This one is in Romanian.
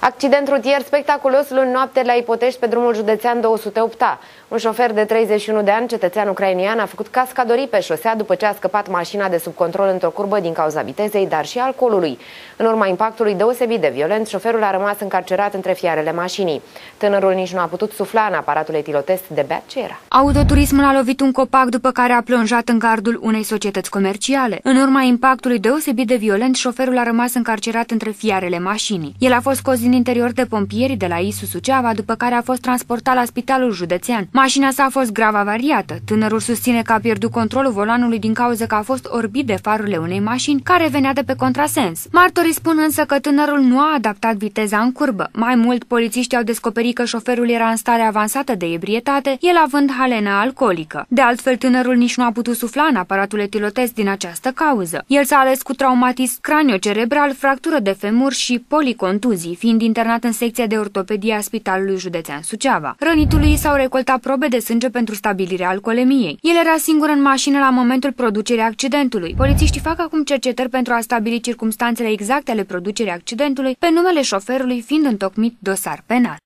Accident rutier spectaculos luni noapte la Ipotești pe drumul județean 208A. Un șofer de 31 de ani, cetățean ucrainian, a făcut cascadorii pe șosea după ce a scăpat mașina de sub control într-o curbă din cauza vitezei, dar și alcoolului. În urma impactului deosebit de violent, șoferul a rămas încarcerat între fiarele mașinii. Tânărul nici nu a putut sufla în aparatul etilotest de beat ce era. Autoturismul a lovit un copac după care a plonjat în gardul unei societăți comerciale. În urma impactului deosebit de violent, șoferul a rămas încarcerat între fiarele mașinii. El a fost scos din interior de pompieri de la ISU Suceava, după care a fost transportat la spitalul județean. Mașina sa a fost grav avariată. Tânărul susține că a pierdut controlul volanului din cauza că a fost orbit de farurile unei mașini care venea de pe contrasens. Martorii spun însă că tânărul nu a adaptat viteza în curbă. Mai mult, polițiștii au descoperit că șoferul era în stare avansată de ebrietate, el având halena alcoolică. De altfel, tânărul nici nu a putut sufla în aparatul etilotest din această cauză. El s-a ales cu traumatism craniocerebral, fractură de femur și policontuzii, fiind internat în secția de ortopedie a Spitalului Județean Suceava. Rănitului s-au recoltat probe de sânge pentru stabilirea alcoolemiei. El era singur în mașină la momentul producerii accidentului. Polițiștii fac acum cercetări pentru a stabili circumstanțele exacte ale producerii accidentului, pe numele șoferului fiind întocmit dosar penal.